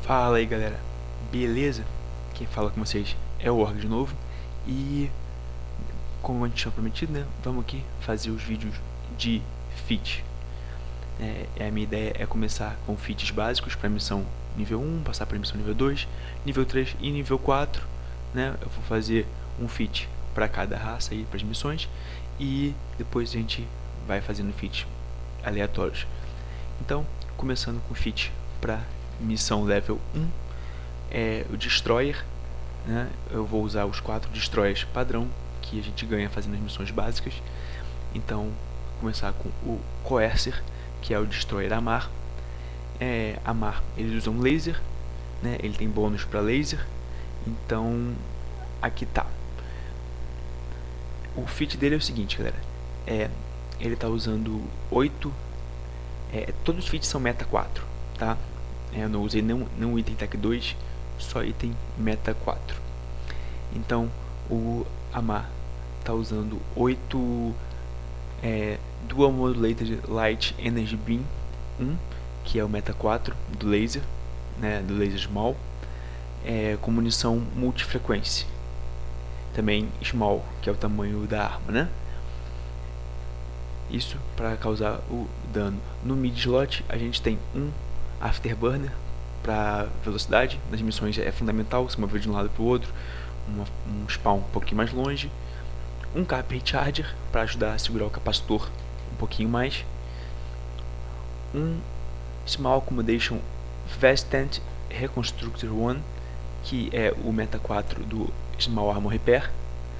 Fala aí galera, beleza? Quem fala com vocês é o Org de novo. E como a gente tinha prometido, né? Vamos aqui fazer os vídeos de feat. A minha ideia é começar com feats básicos para missão nível 1, passar para missão nível 2, nível 3 e nível 4, né? Eu vou fazer um feat para cada raça aí, para as missões, e depois a gente vai fazendo feats aleatórios. Então, começando com feat para missão level 1, o Destroyer, né? Eu vou usar os 4 Destroyers padrão que a gente ganha fazendo as missões básicas. Então, vou começar com o Coercer, que é o Destroyer Amarr. Amarr, eles usam laser, né? Ele tem bônus para laser. Então, aqui tá. O feat dele é o seguinte, galera. Ele tá usando 8. Todos os feats são meta 4, tá? Eu não usei nenhum item tech 2, só item meta 4. Então, o Amarr tá usando 8 Dual Modulated Light Energy Beam 1, que é o meta 4 do laser, né, do laser small, com munição multifrequência. Também small, que é o tamanho da arma, né? Isso para causar o dano. No mid slot a gente tem um Afterburner para velocidade. Nas missões é fundamental se mover de um lado para o outro. Um spawn um pouquinho mais longe. Um Cap Recharger para ajudar a segurar o capacitor um pouquinho mais. Um Small Accommodation Vestent Reconstructor 1, que é o meta 4 do Small Armor Repair.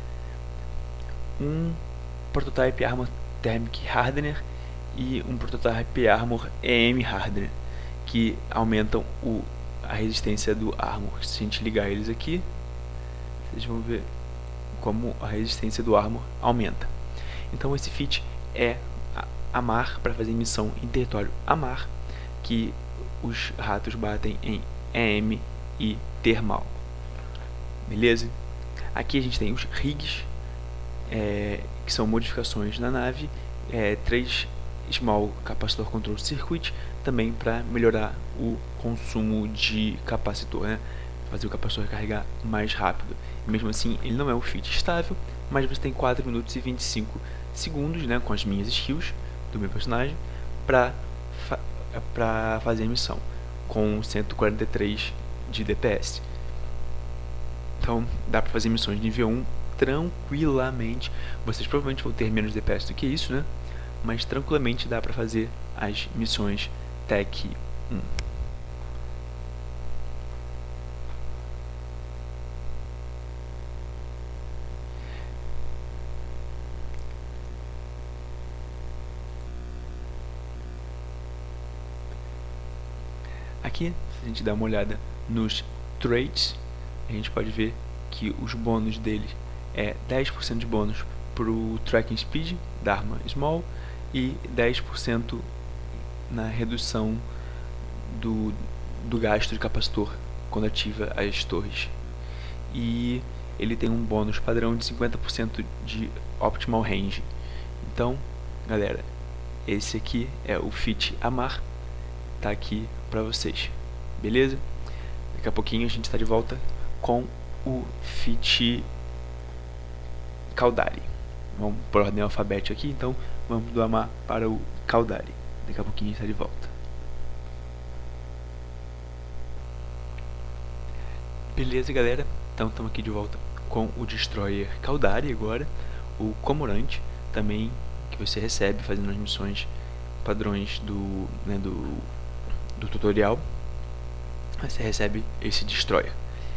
Um Prototype Armor Thermic Hardener e um Prototype Armor EM Hardener, que aumentam a resistência do Armor. Se a gente ligar eles aqui, vocês vão ver como a resistência do Armor aumenta. Então esse feat é Amarr para fazer missão em território Amarr, que os ratos batem em EM e Thermal. Beleza? Aqui a gente tem os rigs, que são modificações na nave, 3 Small Capacitor Control Circuit, também para melhorar o consumo de capacitor, né? Fazer o capacitor carregar mais rápido. E mesmo assim, ele não é um feat estável, mas você tem 4 minutos e 25 segundos, né, com as minhas skills do meu personagem, para fazer a missão, com 143 de DPS. Então, dá para fazer missões de nível 1 tranquilamente. Vocês provavelmente vão ter menos DPS do que isso, né? Mas tranquilamente dá para fazer as missões Tech 1. Aqui, se a gente dá uma olhada nos traits, a gente pode ver que os bônus dele é 10% de bônus para o Tracking Speed da arma Small e 10% na redução do gasto de capacitor quando ativa as torres. E ele tem um bônus padrão de 50% de Optimal Range. Então, galera, esse aqui é o feat Amarr, tá aqui pra vocês, beleza? Daqui a pouquinho a gente está de volta com o feat Caldari. Vamos por ordem alfabética aqui, então vamos do Amarr para o Caldari. Daqui a pouquinho a gente está de volta. Beleza, galera? Então estamos aqui de volta com o Destroyer Caldari agora, o Comorante, também que você recebe fazendo as missões padrões do tutorial. Você recebe esse Destroyer.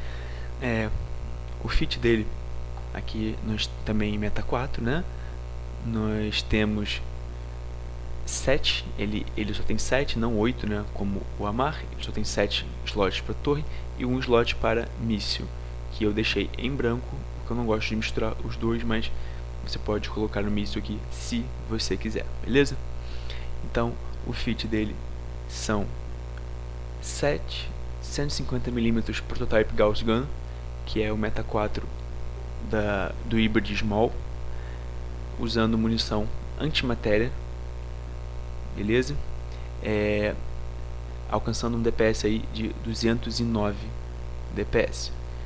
O feat dele aqui nós também em meta 4, né? Nós temos 7, ele só tem 7, não 8, né? Como o Amarr, ele só tem 7 slots para torre e um slot para míssil, que eu deixei em branco, porque eu não gosto de misturar os dois, mas você pode colocar no míssil aqui se você quiser, beleza? Então o feat dele são 7 150mm Prototype Gauss Gun, que é o meta 4 do Hybrid Small, usando munição antimatéria, beleza? alcançando um DPS aí de 209 DPS.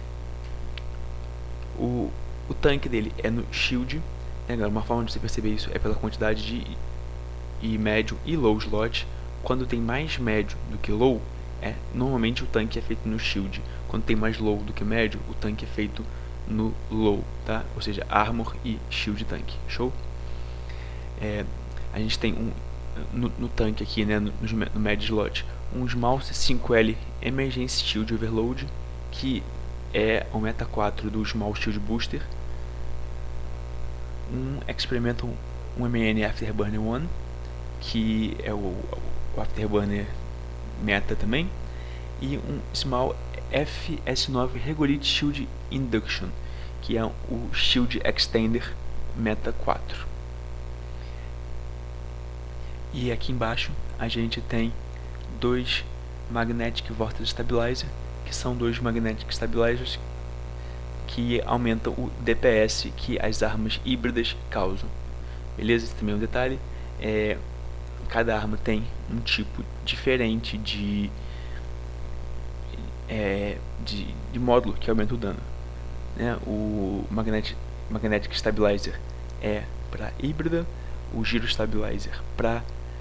O tanque dele é no shield, né, galera? Uma forma de você perceber isso é pela quantidade de médio e low slot. Quando tem mais médio do que low, normalmente o tanque é feito no shield. Quando tem mais low do que médio, o tanque é feito no low, tá? Ou seja, armor e shield tank. Show? A gente tem no tanque aqui, né, no médio slot, um Small C5L Emergency Shield Overload, que é o meta 4 do Small Shield Booster, um Experimental 1MN Afterburner 1, que é o Afterburner meta também, e um Small FS9 Regolith Shield Induction, que é o Shield Extender meta 4. E aqui embaixo a gente tem dois Magnetic Vortex Stabilizer, que são dois Magnetic Stabilizers que aumentam o DPS que as armas híbridas causam. Beleza? Esse também é um detalhe. Cada arma tem um tipo diferente de módulo que aumenta o dano, né? O Magnetic Stabilizer é para híbrida, o Giro Stabilizer para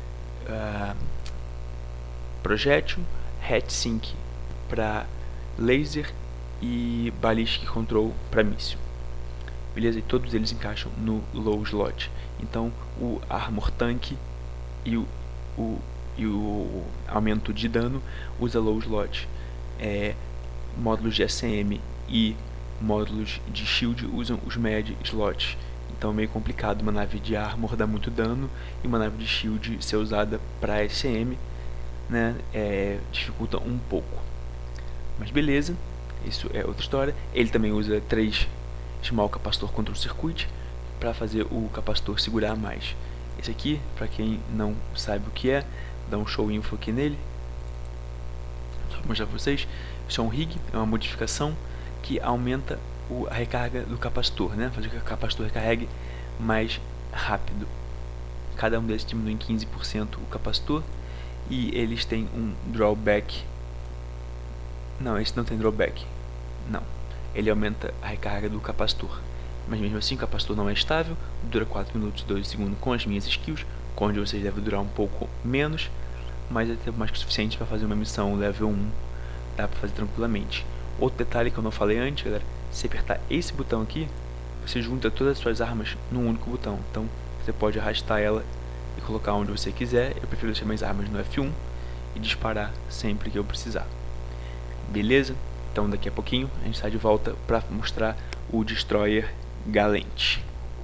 projétil, Heat Sink para laser e Ballistic Control para míssil. Beleza? E todos eles encaixam no low slot. Então o Armor Tank e o aumento de dano usa low slot. Módulos de ACM e módulos de shield usam os med slots. Então é meio complicado uma nave de armor dar muito dano e uma nave de shield ser usada para ACM, né? Dificulta um pouco. Mas beleza, isso é outra história. Ele também usa 3 Small Capacitor Control Circuit para fazer o capacitor segurar mais. Esse aqui, para quem não sabe o que dá um show info aqui nele. Só para mostrar para vocês. Isso é um rig, é uma modificação que aumenta a recarga do capacitor, né? Fazer com que o capacitor recarregue mais rápido. Cada um desses diminui em 15% o capacitor. E eles têm um drawback. Não, esse não tem drawback. Não. Ele aumenta a recarga do capacitor. Mas mesmo assim o capacitor não é estável. Dura 4 minutos e 2 segundos com as minhas skills. Com onde vocês devem durar um pouco menos. Mas é tempo mais que o suficiente para fazer uma missão level 1. Dá para fazer tranquilamente. Outro detalhe que eu não falei antes, galera. Se apertar esse botão aqui, você junta todas as suas armas num único botão. Então você pode arrastar ela e colocar onde você quiser. Eu prefiro deixar minhas armas no F1 e disparar sempre que eu precisar. Beleza? Então daqui a pouquinho a gente está de volta para mostrar o Destroyer Galente.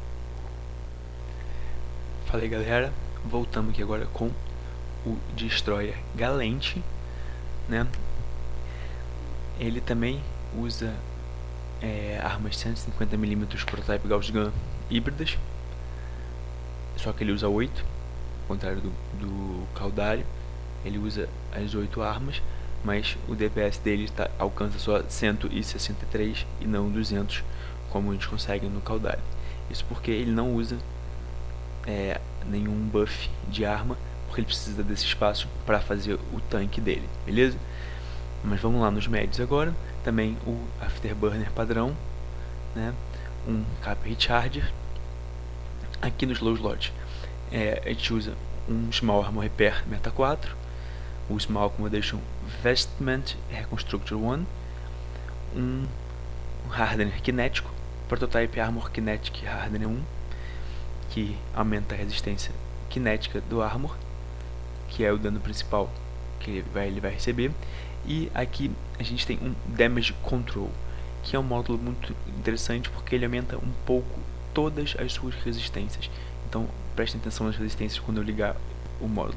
Fala aí, galera, voltamos aqui agora com o Destroyer Galente, né? Ele também usa armas 150mm Prototype Gauss Gun híbridas, só que ele usa 8, ao contrário do Caldari. Ele usa as 8 armas, mas o DPS dele alcança só 163 e não 200, como a gente consegue no Caldari. Isso porque ele não usa nenhum buff de arma, porque ele precisa desse espaço para fazer o tanque dele, beleza? Mas vamos lá nos médios agora. Também o Afterburner padrão, né? Um Cap Recharger. Aqui nos low slot a gente usa um Small Armor Repair meta 4, o Small Accommodation Vestment Reconstructor 1, um Hardener Kinético, Prototype Armor Kinetic Hardener 1, que aumenta a resistência cinética do Armor, que é o dano principal que ele vai receber. E aqui a gente tem um Damage Control, que é um módulo muito interessante porque ele aumenta um pouco todas as suas resistências. Então prestem atenção nas resistências quando eu ligar o módulo.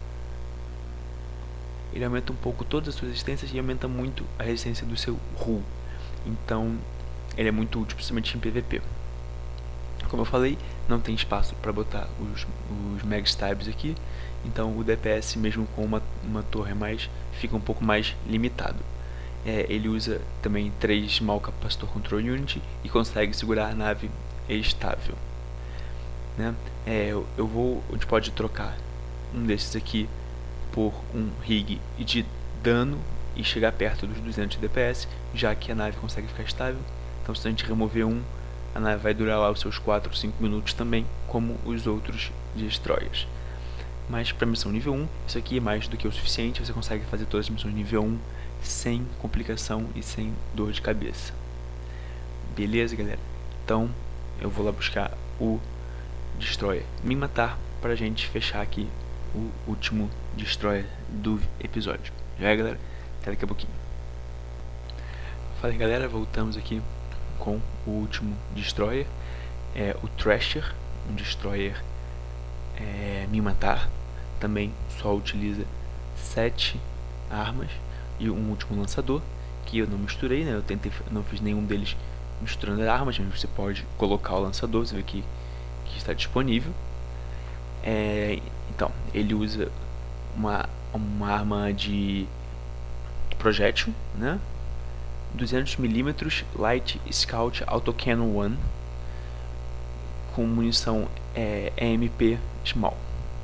Ele aumenta um pouco todas as suas resistências e aumenta muito a resistência do seu hull. Então ele é muito útil, principalmente em PVP. Como eu falei, não tem espaço para botar os Mag Stabs aqui, então o DPS mesmo com uma torre a mais fica um pouco mais limitado. Ele usa também 3 Small Capacitor Control Unit e consegue segurar a nave estável, né? A gente pode trocar um desses aqui por um rig de dano e chegar perto dos 200 DPS, já que a nave consegue ficar estável. Então se a gente remover um, a nave vai durar lá os seus 4 ou 5 minutos também, como os outros destroyers. Mas para missão nível 1, isso aqui é mais do que o suficiente. Você consegue fazer todas as missões nível 1 sem complicação e sem dor de cabeça. Beleza, galera? Então eu vou lá buscar o destroyer Me Matar pra gente fechar aqui o último destroyer do episódio. Já é, galera? Até daqui a pouquinho. Fala aí, galera, voltamos aqui com o último destroyer, o Thrasher, um destroyer Me Matar. Também só utiliza 7 armas e um último lançador, que eu não misturei, né? Eu não fiz nenhum deles misturando armas, mas você pode colocar o lançador, você vê que está disponível. Então, ele usa uma arma de projétil, né? 200mm Light Scout Autocannon 1 com munição EMP Small.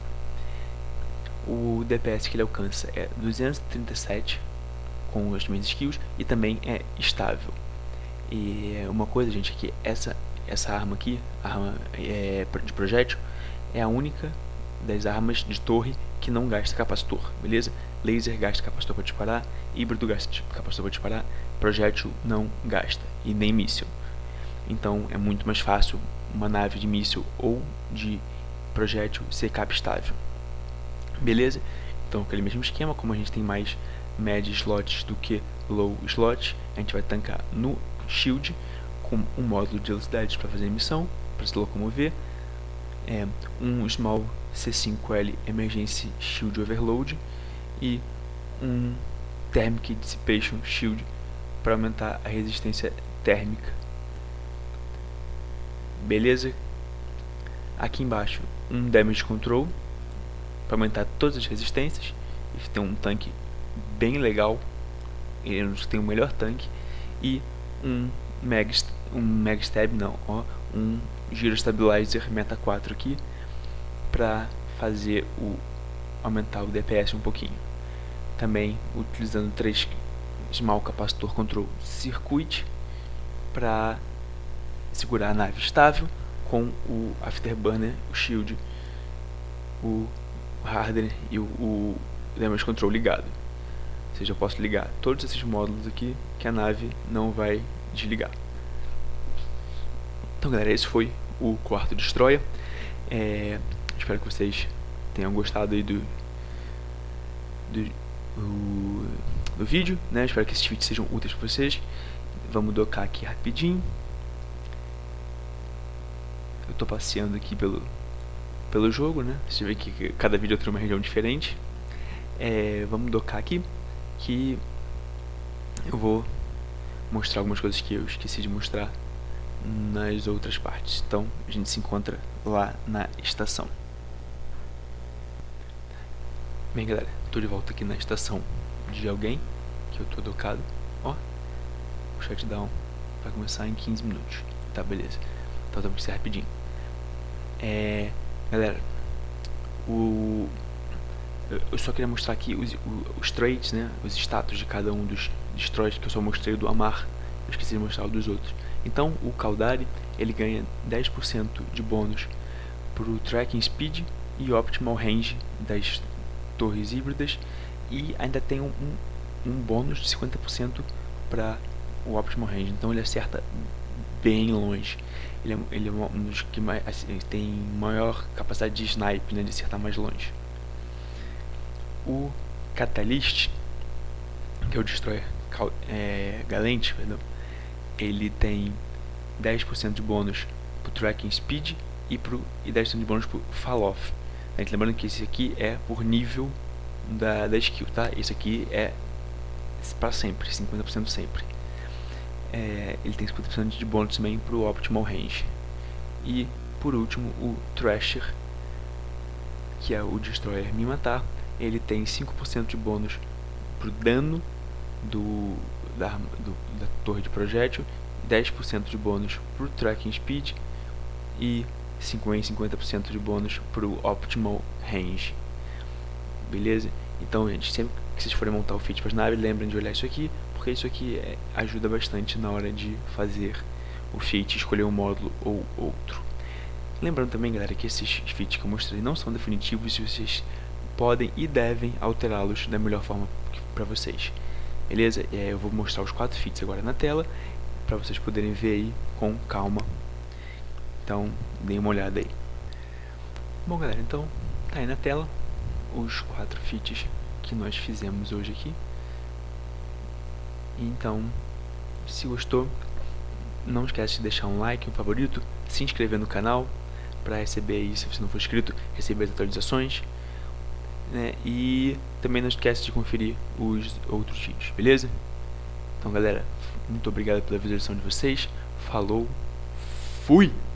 O DPS que ele alcança é 237 com as minhas skills e também é estável. E uma coisa, gente, é que essa arma aqui, a arma de projétil, é a única das armas de torre que não gasta capacitor, beleza? Laser gasta capacitor para disparar, híbrido gasta capacitor para disparar, projétil não gasta, e nem míssil. Então é muito mais fácil uma nave de míssil ou de projétil ser capa estável. Beleza? Então aquele mesmo esquema, como a gente tem mais média slots do que low slot, a gente vai tancar no shield com um módulo de velocidade para fazer missão, para se locomover, um small C5L Emergency Shield Overload e um Thermic Dissipation Shield para aumentar a resistência térmica. Beleza? Aqui embaixo um Damage Control para aumentar todas as resistências. Ele tem um tanque bem legal, ele tem o melhor tanque, e um Gyro Stabilizer Meta 4 aqui para fazer aumentar o DPS um pouquinho. Também utilizando 3 Small Capacitor Control Circuit para segurar a nave estável, com o Afterburner, o Shield, o Hardener e o Damage Control ligado. Ou seja, eu posso ligar todos esses módulos aqui que a nave não vai desligar. Então, galera, esse foi o quarto destroyer. Espero que vocês tenham gostado aí do vídeo, né? Espero que esses vídeos sejam úteis para vocês. Vamos docar aqui rapidinho. Eu tô passeando aqui pelo jogo, né? Você vê que cada vídeo eu tenho uma região diferente. Vamos docar aqui, que eu vou mostrar algumas coisas que eu esqueci de mostrar nas outras partes. Então a gente se encontra lá na estação. Bem, galera, tô de volta aqui na estação de alguém, que eu tô docado. Ó, o shutdown vai começar em 15 minutos. Tá, beleza. Então vamos ser rapidinho. Galera, eu só queria mostrar aqui os traits, né, os status de cada um dos destroyers, que eu só mostrei o do Amar. Eu esqueci de mostrar o dos outros. Então o Caldari, ele ganha 10% de bônus pro Tracking Speed e Optimal Range das torres híbridas, e ainda tem um bônus de 50% para o Optimal Range. Então ele acerta bem longe. Ele é um dos que mais, assim, tem maior capacidade de snipe, né, de acertar mais longe. O Catalyst, que é o Destroyer Galente, perdão, ele tem 10% de bônus pro Tracking Speed e 10% de bônus pro Fall Off. Lembrando que esse aqui é por nível da skill, tá? Esse aqui é para sempre, 50% sempre. Ele tem 50% de bônus também pro Optimal Range. E por último o Thrasher, que é o Destroyer Me Matar. Ele tem 5% de bônus pro dano da torre de projétil, 10% de bônus pro Tracking Speed e 50% de bônus pro Optimal Range. Beleza? Então, gente, sempre que vocês forem montar o feat para as naves, lembrem de olhar isso aqui, porque isso aqui ajuda bastante na hora de fazer o feat, escolher um módulo ou outro. Lembrando também, galera, que esses feats que eu mostrei não são definitivos e vocês podem e devem alterá-los da melhor forma para vocês. Beleza? Eu vou mostrar os 4 feats agora na tela, para vocês poderem ver aí com calma. Então, deem uma olhada aí. Bom, galera, então tá aí na tela os 4 feats que nós fizemos hoje aqui. Então, se gostou, não esquece de deixar um like, um favorito, se inscrever no canal para receber aí, se você não for inscrito, receber as atualizações, né? E também não esquece de conferir os outros vídeos, beleza? Então, galera, muito obrigado pela visualização de vocês. Falou, fui!